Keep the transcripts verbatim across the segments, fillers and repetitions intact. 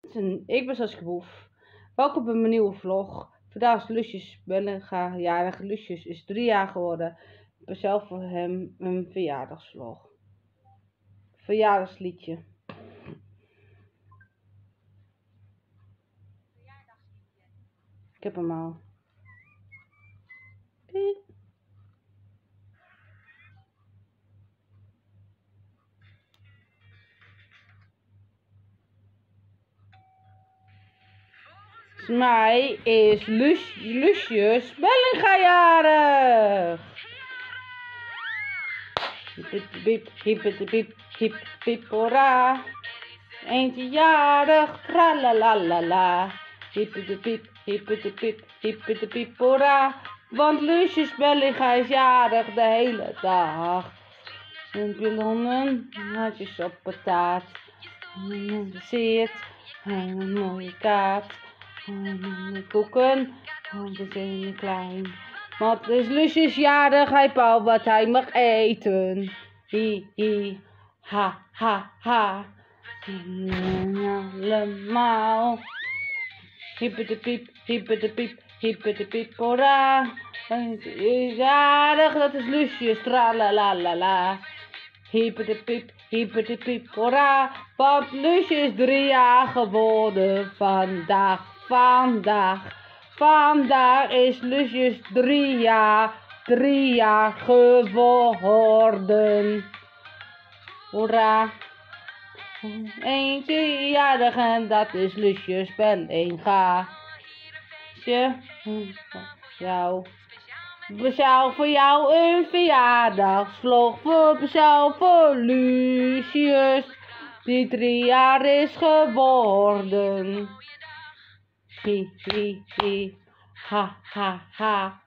Ik ben Saskia Boef. Welkom bij mijn nieuwe vlog. Vandaag is Lusjes Bellinga jarig. Lusjes is drie jaar geworden. Ik heb zelf voor hem een verjaardagsvlog. Verjaardagsliedje. Ik heb hem al. Piep. Volgens mij is Lus, Lusjes Bellinga jarig. Hiep, hiep, hiep, hiep, hiep, hiep, hoera. Eentje jarig, tralalalala. Hiep, hiep, hiep, hiep, hiep, hiep, hiep, hiep, hiep, hoera. Want Lusjes Bellinga is jarig de hele dag. En pillonnen, hartjes op patat. En zeert, en een mooie kaart. En koeken, want het is in klein. Want is Lusjes jarig, hij bepaalt wat hij mag eten. Hi, hi, ha, ha, ha. En allemaal. Hippe de piep, hippe de piep, hippe de piep, hoera. Het is jarig, dat is Lusjes, tralalalala. Hippe de piep, hippe de piep, hoera. Want Lusjes is drie jaar geworden vandaag. Vandaag, vandaag is Lusjes drie jaar, drie jaar geworden. Hoera. Eentje jarig en dat is Lusjes Bellinga. Jou. Speciaal voor jou een verjaardagsvlog. Voor speciaal voor Lusjes, die drie jaar is geworden. Hi, hi, hi, ha, ha, ha.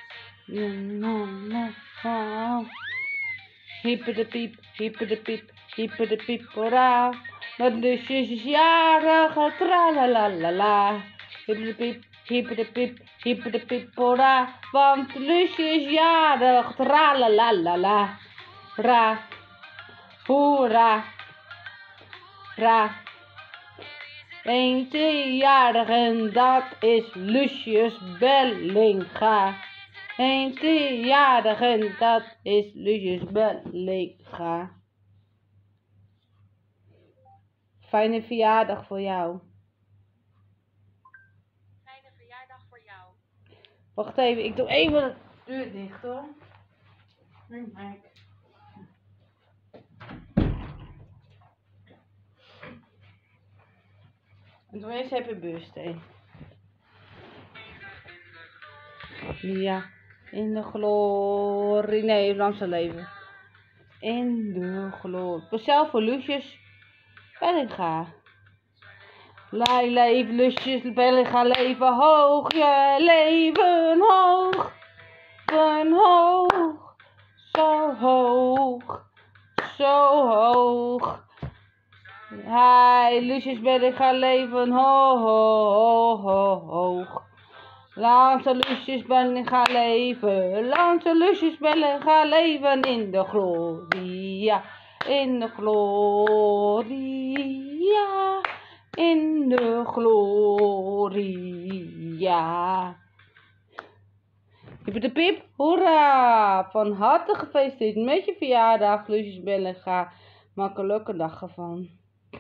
Hippe de piep, hippe de piep, hippe de piep, hoera. Dat Lusjes is jarig, tralalalala. Hippe de piep, hippe de piep, hippe de piep, hoera. Want Lusjes is jarig, tralalalala. Ra, hoera, ra. Eentje jarig en dat is Lusjes Bellinga. Eentje jarig en dat is Lusjes Bellinga. Fijne verjaardag voor jou. Fijne verjaardag voor jou. Wacht even, ik doe even de deur dicht hoor. En doe eens happy birthday. Ja, in de glorie. Nee, lang zal leven. In de glorie. Speciaal voor Lusjes Bellinga. Lai leef Lusjes Bellinga, leven hoog. Je leven hoog. Van hoog. Zo hoog. Zo hoog. Hij Lusjes Bellinga, leven hoog. Hoog, hoog, hoog. Lang zal Lusjes Bellinga leven, lang zal Lusjes Bellinga leven in de gloria, in de gloria, in de gloria. Hippe de piep, hoera! Van harte gefeliciteerd met je verjaardag, Lusjes Bellinga. Maak een leuke dag ervan.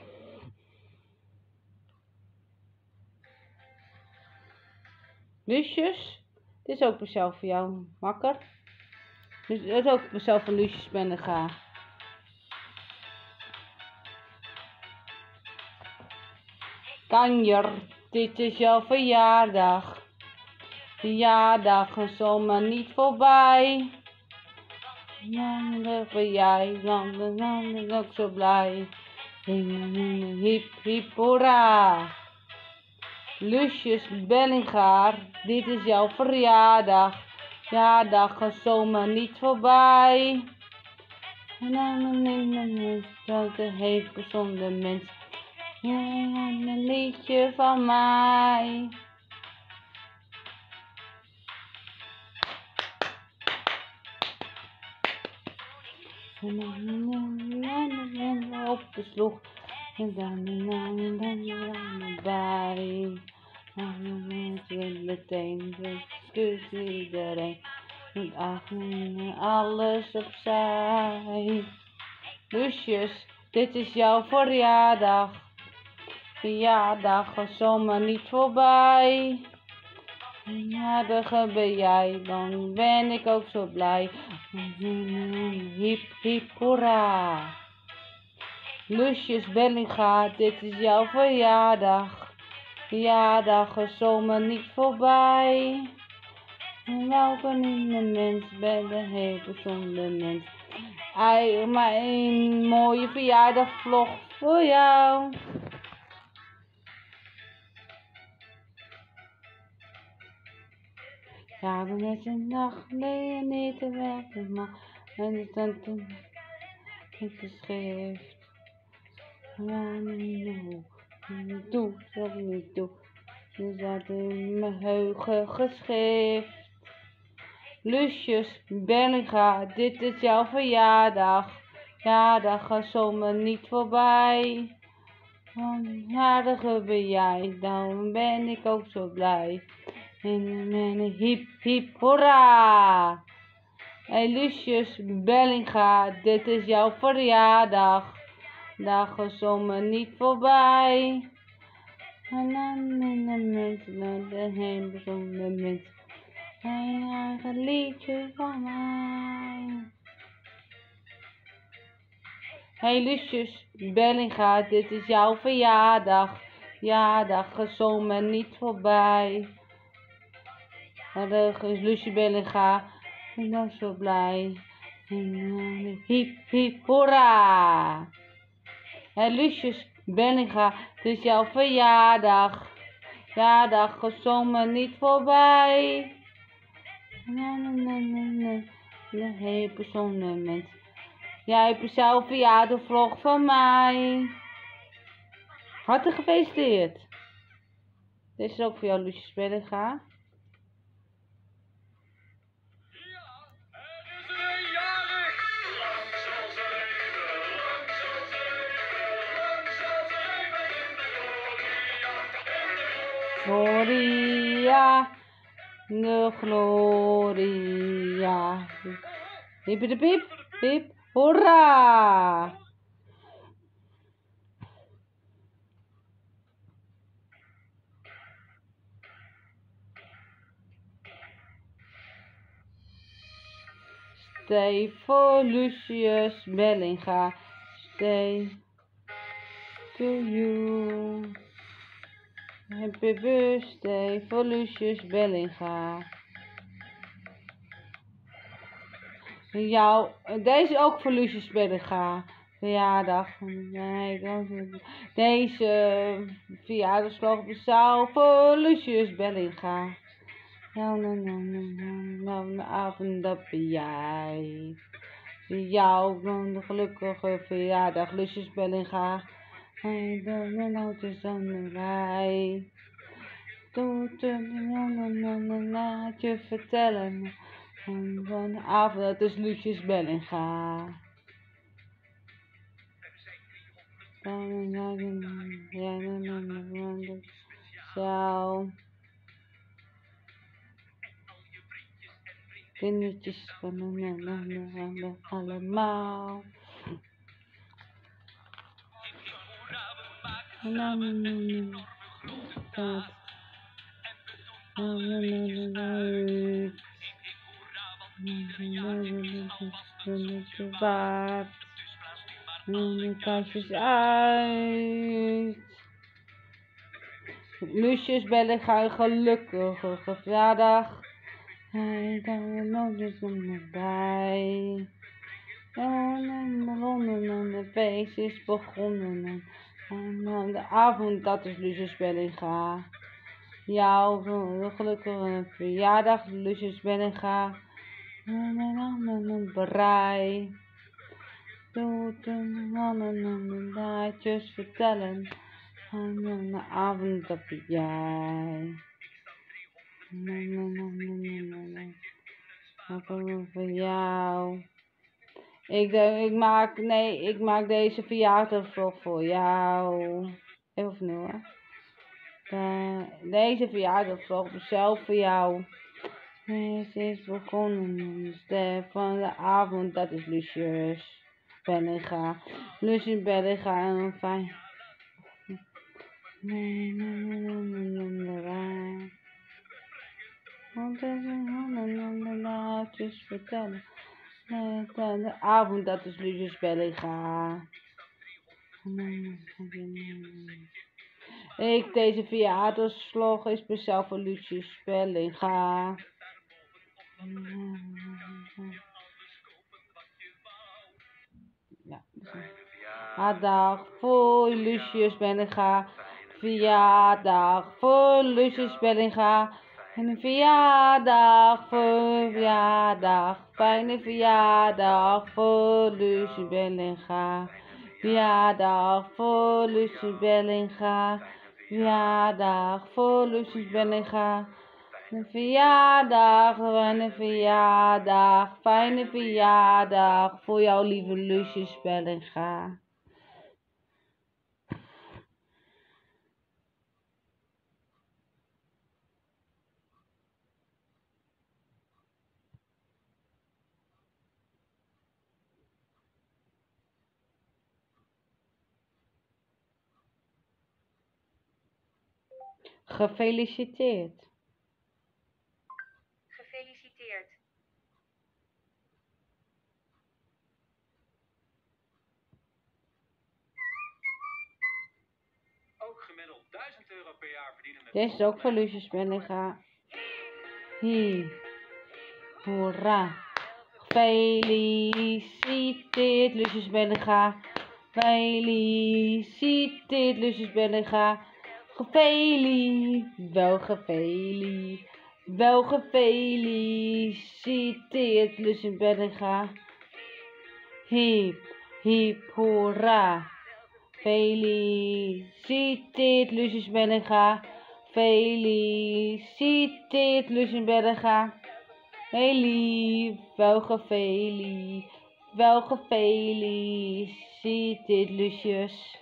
Lusjes, dit is ook speciaal voor jou, makker. Dus dit is ook speciaal voor Lusjes Bellinga. Kanjer, dit is jouw verjaardag. Verjaardag is zomaar niet voorbij. Dan ben jij, dan ben ik ook zo blij. Hip, hip, hoera. Lusjes Bellinga, dit is jouw verjaardag. Verjaardag is zomaar niet voorbij. En dan is dat een heel bijzonder mens. Ja, een liedje van mij. Op de sloeg En dan en dan en dan en dan bij. En mensen meteen discussie iedereen. Met achter alles opzij. Lusjes, dit is jouw verjaardag. Verjaardag gaat zomaar niet voorbij. Verjaardag ben jij, dan ben ik ook zo blij. Hip hip hoera. Lusjes Bellinga, dit is jouw verjaardag. Verjaardag gaat zomaar niet voorbij. Welke nieuwe mens ben de heel bijzonder mens. Ei, maar een mooie verjaardagvlog voor jou. Ja, ik ben net een dag geleden niet te werken, maar en het staat een geschrift. Ja, nee, niet doe, dat niet doe. Er staat in mijn geheugen geschrift. Lusjes Bellinga, dit is jouw verjaardag. Ja, dat gaat zomaar niet voorbij. Verjaardag ben jij, dan ben ik ook zo blij. En een hip hip hoera. Hey Lusjes Bellinga, dit is jouw verjaardag. Dag gaat zomaar niet voorbij. En dan in de mensen naar de heen bijzonder mensen. Een eigen liedje van mij. Hey Lusjes Bellinga, dit is jouw verjaardag. Ja, dag gaat zomaar niet voorbij. Gelukkig is Lusje Bellinga, ik ben ook zo blij. En hip hip hoera. Hey Lusjes Bellinga, het is jouw verjaardag. Ja, dag gaat zomaar niet voorbij. Na na na na na, een heel bijzonder mens. Jij hebt zelf verjaardagvlog van mij. Hartelijk gefeliciteerd. Dit is ook voor jou, Lusjes Bellinga. Gloria, de Gloria. Hip de piep, hip, hoera! Stay for Lucius Bellinga. Stay to you. Happy birthday for Lucius Bellinga. Jou, deze ook voor Lucius Bellinga. Verjaardag. Deze verjaardagsvlog bezaal voor Lucius Bellinga. Nou, nou, nou, nou, nou, nou, de avond dat ben jij. Jou, de gelukkige verjaardag, Lucius Bellinga. Hij wil een auto zonder rij. Doet een naadje vertellen. Van de avond, dat is Lucius Bellinga. Zo. Kindertjes van de allemaal. Na na na na. Dat. Na na na na na. Waard. En de kastjes uit. Lucius Bellinga, gelukkige verjaardag. Hij kan er nooit eens om bij. En de ronden en de feest is begonnen. En de avond, dat is Lucius Bellinga. Jouw gelukkige verjaardag, Lucius Bellinga. En een brei. Doet een mannen en de daadjes vertellen. En de avond, dat ben jij. Nee, nee, nee, nee, nee, nee. Ook voor jou. Ik, denk, ik maak, nee, ik maak deze verjaardagvlog voor jou. Even opnieuw, hè. Uh, deze verjaardagvlog is zelf voor jou. Het is begonnen, de ster van de avond, dat is Lucius Bellinga. Lucius Bellinga en een fijn. Want het is een laatjes vertellen. De avond, dat is Lucius Bellinga. Ik, deze verjaardagsvlog is speciaal voor Lucius Bellinga. Ja. Verjaardag voor Lucius Bellinga. Verjaardag voor Lucius Bellinga. En een verjaardag voor verjaardag. Fijne verjaardag voor Lucius Bellinga. Verjaardag voor Lucius Bellinga. Verjaardag voor Lucius Bellinga. Een verjaardag, een verjaardag, fijne verjaardag voor jouw lieve Lucius Bellinga. Gefeliciteerd. Gefeliciteerd. Ook gemiddeld duizend euro per jaar verdienen met... Dit is ook voor Lucius Bellinga. Hier. Hoera. Gefeliciteerd Lucius Bellinga. Gefeliciteerd Lucius Bellinga. Gefeli, wel gefeli, wel gefeliciteerd Lucius Bellinga. Hip, hip, hoera. Feliciteerd Lucius Bellinga. Feliciteerd Lucius Bellinga. Heli, wel gefeli, wel gefeliciteerd Lucius.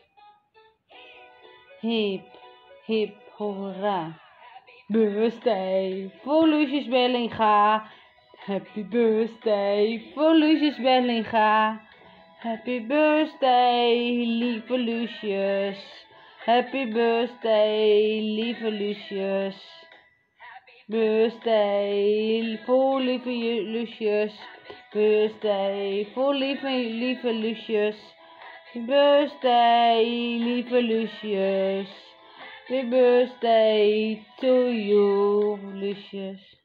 Hip. Hip, hoera. Birthday voor Lucius Bellinga. Happy birthday voor Lucius Bellinga. Happy birthday, lieve Lucius. Happy birthday, lieve Lucius. Birthday voor lieve Lucius. Birthday voor lieve, lieve Lucius. Birthday, lieve Lucius. Happy birthday to you, Lucius.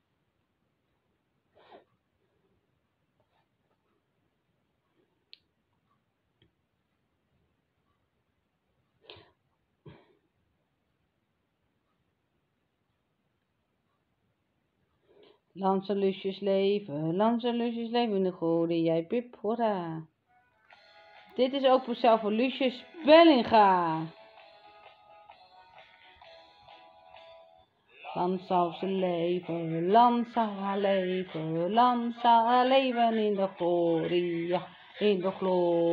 Lanza Lucius leven, Lanza Lucius leven in de goede, jij pip, hoera. Dit is ook speciaal voor Lucius Bellinga. Lanza zijn leven, Lanza leven, Lanza leven in de gloria, in de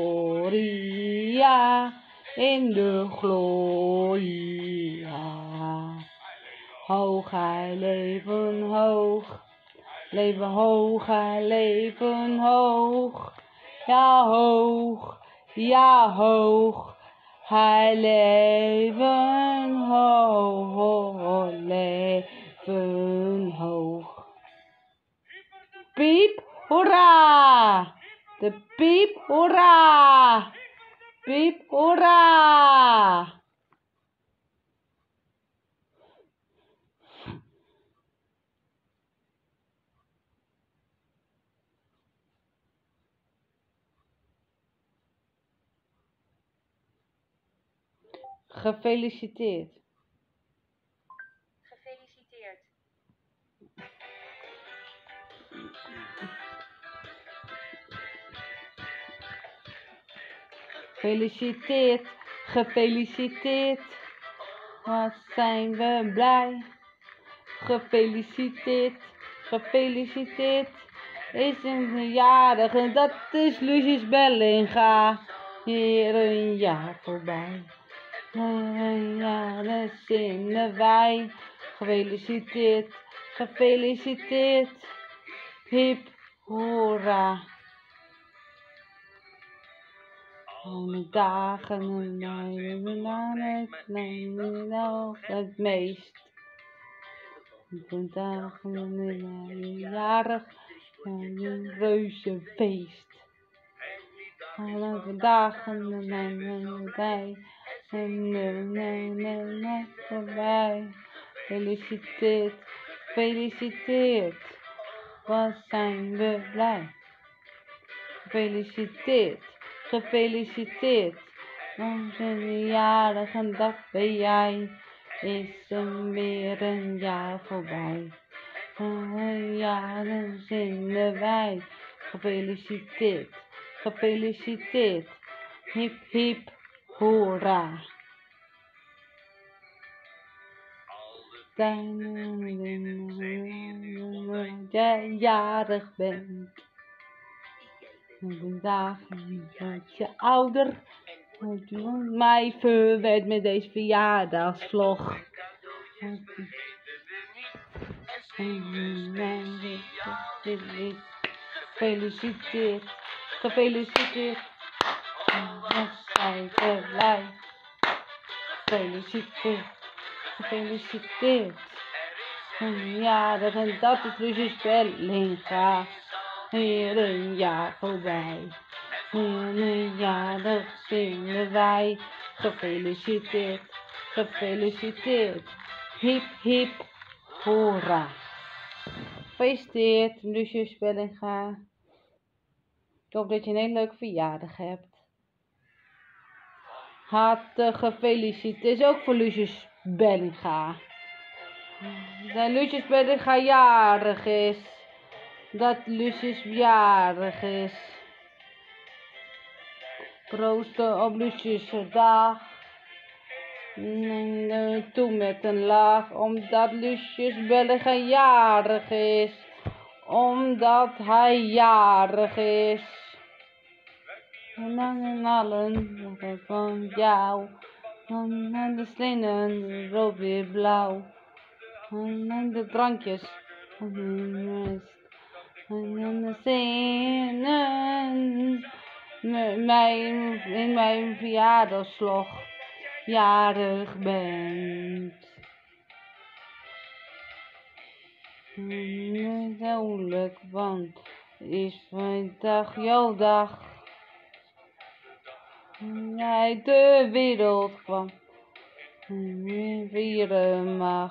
gloria, in de gloria. Hoog hij leven hoog, leven hoog hij leven hoog, ja hoog, ja hoog. Hij leven hoog, leven hoog. Piep, hoera! De piep, hoera! Piep, hoera! Gefeliciteerd. Gefeliciteerd. Gefeliciteerd, gefeliciteerd. Wat zijn we blij. Gefeliciteerd, gefeliciteerd. is een jarige, dat is Lucius Bellinga. Hier een jaar voorbij. Een jaren zingen wij. Gefeliciteerd, gefeliciteerd. Hip, hoera. Alle dagen en dagen aan het nog het meest. De dagen en jarig een reuze feest. Alle dagen en wij en de voorbij. Gefeliciteerd, gefeliciteerd. Wat zijn we blij. Gefeliciteerd, gefeliciteerd. Onze jarige dag ben jij. Is er weer een jaar voorbij. Alle jaren zingen wij. Gefeliciteerd, gefeliciteerd. Hip hip hoera. Dat jij jarig bent. De dagen dat je ouder. Dat je mij verwet met deze verjaardagsvlog. Gefeliciteerd, gefeliciteerd. We zijn blij. Gefeliciteerd, gefeliciteerd. Een jarig en dat is Lucius Bellinga. Hier een jaar voorbij. Hier een jarig zingen wij. Gefeliciteerd, gefeliciteerd. Hip hip hoera. Gefeliciteerd Lucius Bellinga. Ik hoop dat je een hele leuke verjaardag hebt. Hartelijk gefeliciteerd. Dit is ook voor Lucius Bellinga. Dat Lucius Bellinga jarig is. Dat Lucius jarig is. Proosten op Lucius' dag. En toe met een lach. Omdat Lucius Bellinga jarig is. Omdat hij jarig is. En dan in allen van jou. En dan de stenen rood weer blauw. En dan de drankjes. En dan de zinnen. Mijn, in mijn verjaardagsvlog. Jarig bent. Vrolijk, want is vandaag jouw dag. Jij de wereld kwam. En vieren mag.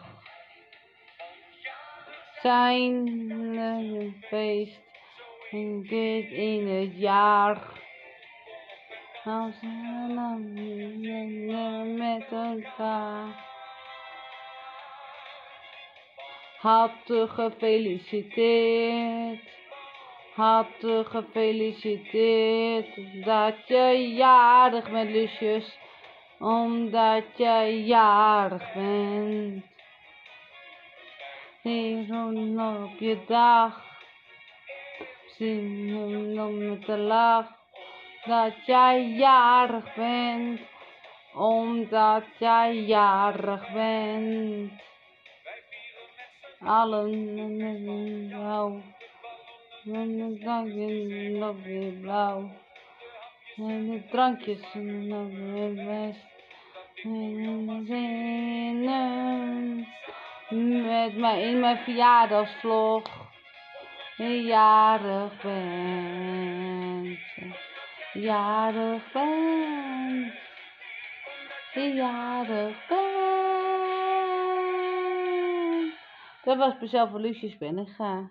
Zijn een feest. En dit in het jaar. Als we dan met elkaar. Hartelijk gefeliciteerd. Hartelijk gefeliciteerd. Dat je jarig bent, Lucius. Omdat je jarig bent. Hier op je dag. Zingen om met de lach. Dat jij jarig bent. Omdat jij jarig bent. Allen met jou. En de drankjes nog weer blauw. En de drankjes nog weer best. En de zinnen. Met mij in mijn verjaardagsvlog. Jarig bent. Jarig bent. Jarig bent. Dat was speciaal voor Lucius Bellinga.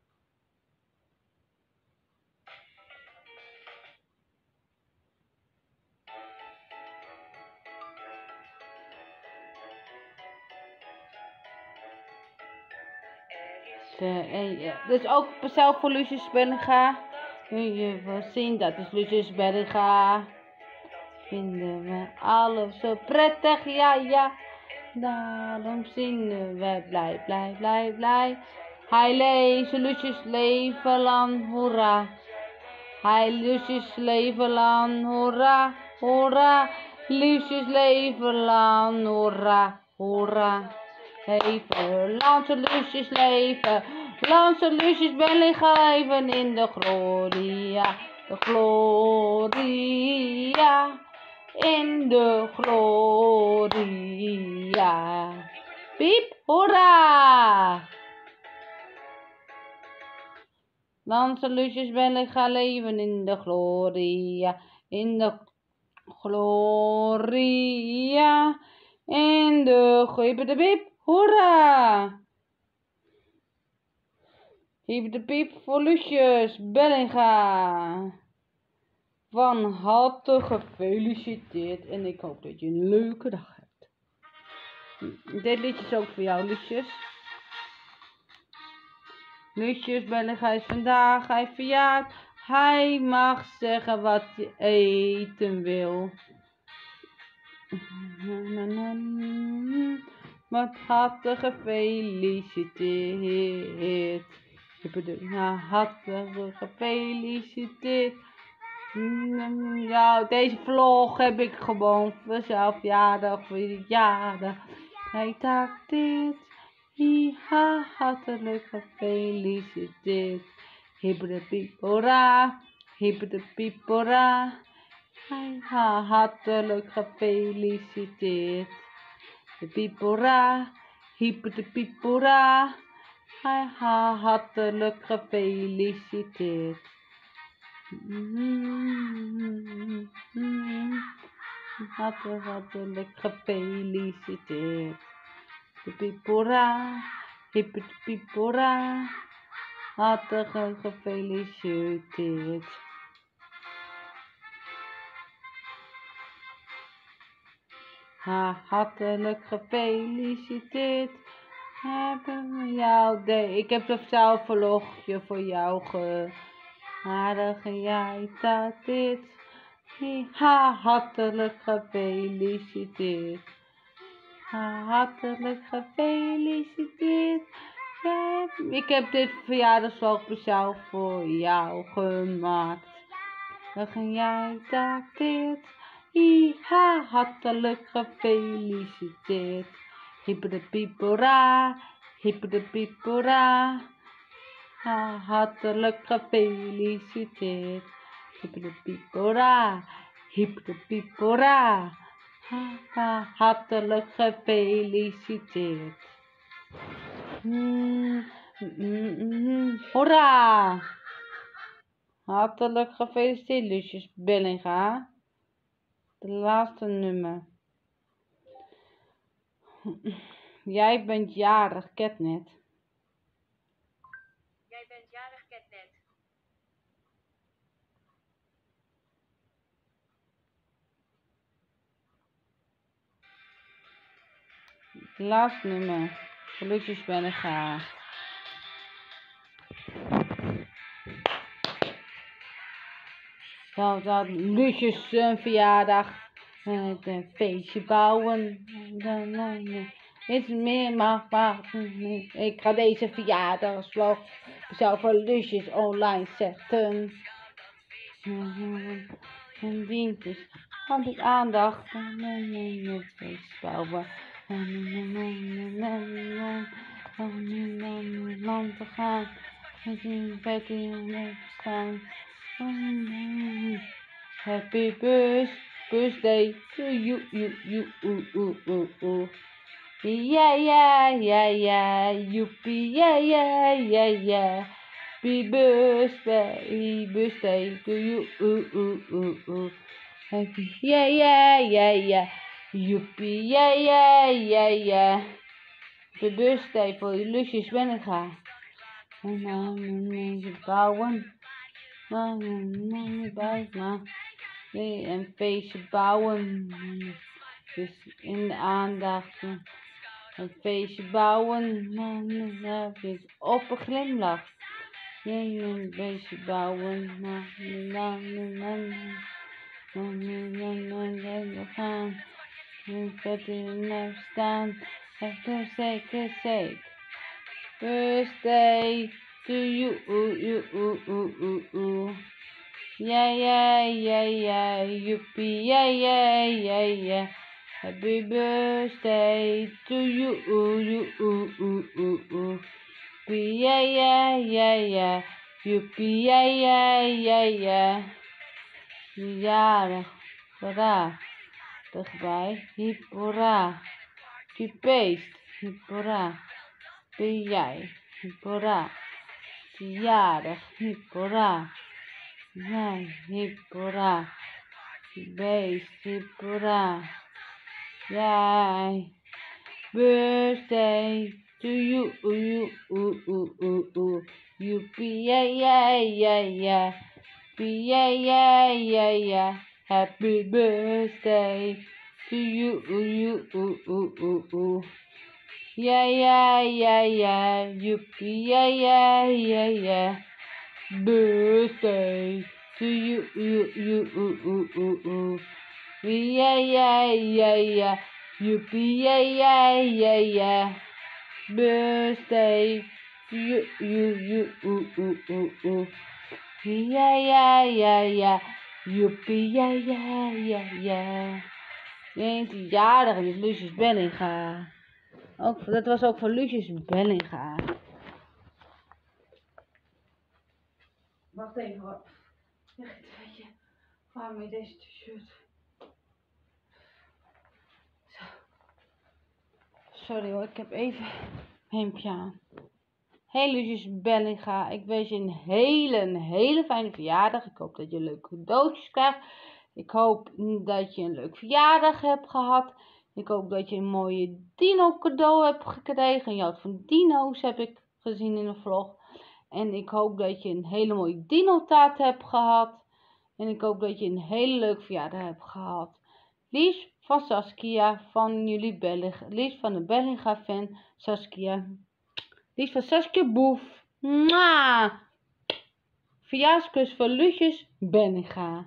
Dit is ook speciaal voor Lucius Bellinga. Je wil zien, dat is Lucius Bellinga. Vinden we alles zo prettig, ja ja. Daarom zingen we blij, blij, blij, blij. Hij leest Lucius leven lang, hoera. Hij Lucius leven lang, hoera, hoera. Lucius leven lang, hoera, hoera. Leven, Lance Lucius leven. Lance Lucius ben leven in de gloria. De gloria. In de gloria. Piep, hoera! Lance Lucius ben gaan leven in de gloria. In de gloria. In de gloria. De piep, hoera! Hiep de piep voor Lucius Bellinga. Van harte gefeliciteerd en ik hoop dat je een leuke dag hebt. Dit liedje is ook voor jou, Lucius. Lucius Bellinga is vandaag, hij verjaart. Hij mag zeggen wat hij eten wil. Wat harte gefeliciteerd. Hartelijk gefeliciteerd. Ja, deze vlog heb ik gewoon voor zelf verjaardag, voor je verjaardag. Hij tacteert. Ja, hartelijk gefeliciteerd. Hippie-de-piep-hoera. Hippie-de-piep-hoera. Ja, hartelijk gefeliciteerd. De piep-hoera. Hippie-de-piep-hoera. Ja, hartelijk gefeliciteerd. Hartelijk, hartelijk gefeliciteerd. De piepora, hippie de piepora. Hartelijk gefeliciteerd. Ha, hartelijk gefeliciteerd. Hebben we jou de, ik heb een zelfverlogje voor jou ge. Aardig jij dat dit. Ha, hartelijk gefeliciteerd. Ha, hartelijk gefeliciteerd. Ja, ik heb dit verjaardagsvlog speciaal voor jou gemaakt. Dan jij dat dit. Ha, hartelijk gefeliciteerd. Hippie-de-piep-hoera. Hippie-de-piep-hoera. Ha, hartelijk gefeliciteerd. Hippie-de-piep-hoera. Hippie-de-piep-hoera. Ha, ha, hartelijk gefeliciteerd. Mm, mm, mm, hoera! Hartelijk gefeliciteerd, Lucius Bellinga. De laatste nummer. Jij bent jarig, Catnet. Jij bent jarig, Catnet. De laatste nummer. Lucius Bellinga. Zou dat Lucius zijn verjaardag met een feestje bouwen? Is meer maar, maar ik ga deze verjaardagsvlog zelf voor Lucius online zetten. En dient dus altijd aandacht met een feestje bouwen. Om land te gaan, met een bed in te staan. Happy birthday to you, you, you, ooh, ooh, ooh, ooh. Yeah, yeah, yeah, yeah, youpie, yeah, yeah, yeah, yeah. Happy birthday, birthday to you, ooh, ooh, ooh, ooh. Happy, yeah, yeah, yeah, yeah. Joepie, yeah, yeah, yeah, yeah. Happy birthday voor je Lucius Bellinga. En dan mensen bouwen. Maar een feestje bouwen. Dus in de aandacht. Een feestje bouwen. Dan heb ik op een glimlach. Een feestje bouwen. We gaan. En vet in de staan. Echt zeker zeker. birthday to you. Ooh, you, ooh, ooh, ooh, ooh. Yeah, yeah, yeah, yeah, yippee, yeah, yeah, yeah, yeah. Happy birthday to you, ooh, you, ooh, ooh, ooh, ooh. Yippee, yeah, yeah, yeah, yeah. Yippee, yeah, yeah, yeah, yeah. Jarig, hoera, dichtbij, hip, hoera. Feest, hip, hoera. Ben jij, hip, hoera. Jarig, hip, hoera. Jij, hip, hoera. Beest, hip, hoera. Jij, birthday to you, ooh, you, ooh, ooh, ooh, ooh. Yippee, yeah, yeah, yeah, yeah. Yeah, yeah, yeah, yeah. Happy birthday to you, ooh, you, ooh, ooh, ooh, ooh. Yeah, yeah, yeah, yeah. Yippee, yeah, yeah, yeah, yeah. Birthday to you, you, you, ooh, ooh, ooh, ooh. Yeah, yeah, yeah, yeah. Yippee, yeah, yeah, yeah, yeah. Birthday to you, you, you, ooh, ooh, ooh, ooh. Ja, ja, ja, ja. Joepie, ja, ja, ja, ja. Eentje jarig is Lucius Bellinga. Ook, dat was ook voor Lucius Bellinga. Wacht even hoor. Echt, weet je. Waarom met deze t-shirt? Zo. Sorry hoor, ik heb even een hemdje aan. Hey Lucius Bellinga, ik wens je een hele, een hele fijne verjaardag. Ik hoop dat je leuke cadeautjes krijgt. Ik hoop dat je een leuk verjaardag hebt gehad. Ik hoop dat je een mooie dino cadeau hebt gekregen. Je had van dino's, heb ik gezien in de vlog. En ik hoop dat je een hele mooie dino taart hebt gehad. En ik hoop dat je een hele leuke verjaardag hebt gehad. Lies van Saskia, van jullie Bellinga. Lies van de Bellinga fan, Saskia. Lies van Saskia Boef. Mwah! Verjaarskus van Lucius Bellinga.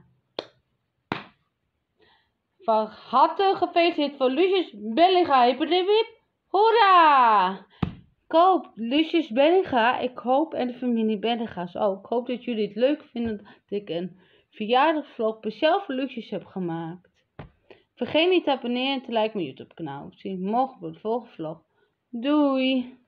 Van harte gefeliciteerd voor Lucius Bellinga. Hip, hip, hip. Hoera! Ik hoop, Lucius Bellinga, ik hoop, en de familie Bellinga's ook. Ik hoop dat jullie het leuk vinden dat ik een verjaardagsvlog speciaal voor Lucius heb gemaakt. Vergeet niet te abonneren en te liken mijn YouTube kanaal. Zie je morgen bij de volgende vlog. Doei!